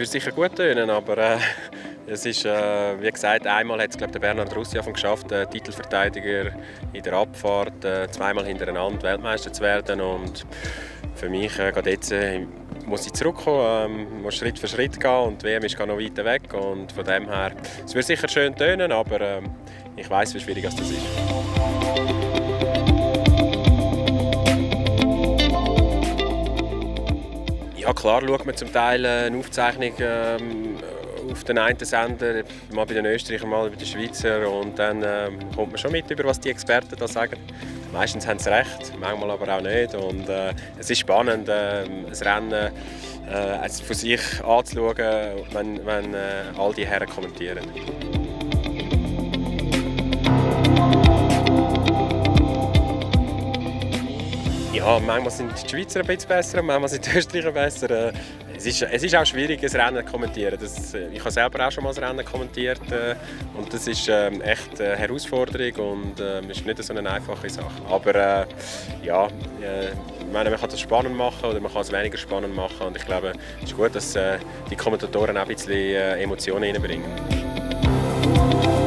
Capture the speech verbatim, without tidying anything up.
würde sicher gut tönen, aber äh, es ist, äh, wie gesagt, einmal hat es glaub, der Bernhard Russiaffen geschafft, äh, Titelverteidiger in der Abfahrt, äh, zweimal hintereinander Weltmeister zu werden. Und für mich äh, geht jetzt, äh, muss ich zurückkommen, ähm, muss Schritt für Schritt gehen und die W M ist noch weiter weg. Und von dem her, es wird sicher schön tönen, aber äh, ich weiß, wie schwierig das ist. Ja, klar schaut man zum Teil eine Aufzeichnung ähm, auf den einen Sender, mal bei den Österreichern, mal bei den Schweizer, und dann ähm, kommt man schon mit über, was die Experten da sagen. Meistens haben sie recht, manchmal aber auch nicht. Und, äh, es ist spannend, äh, das Rennen äh, von sich anzuschauen, wenn, wenn äh, all die Herren kommentieren. Ja, manchmal sind die Schweizer ein bisschen besser, manchmal sind die Österreicher besser. Es ist, es ist auch schwierig, ein Rennen zu kommentieren. Das, ich habe selber auch schon mal ein Rennen kommentiert und das ist ähm, echt eine Herausforderung und äh, ist nicht so eine einfache Sache. Aber äh, ja, äh, man kann das spannend machen oder man kann es weniger spannend machen, und ich glaube, es ist gut, dass äh, die Kommentatoren auch ein bisschen äh, Emotionen reinbringen.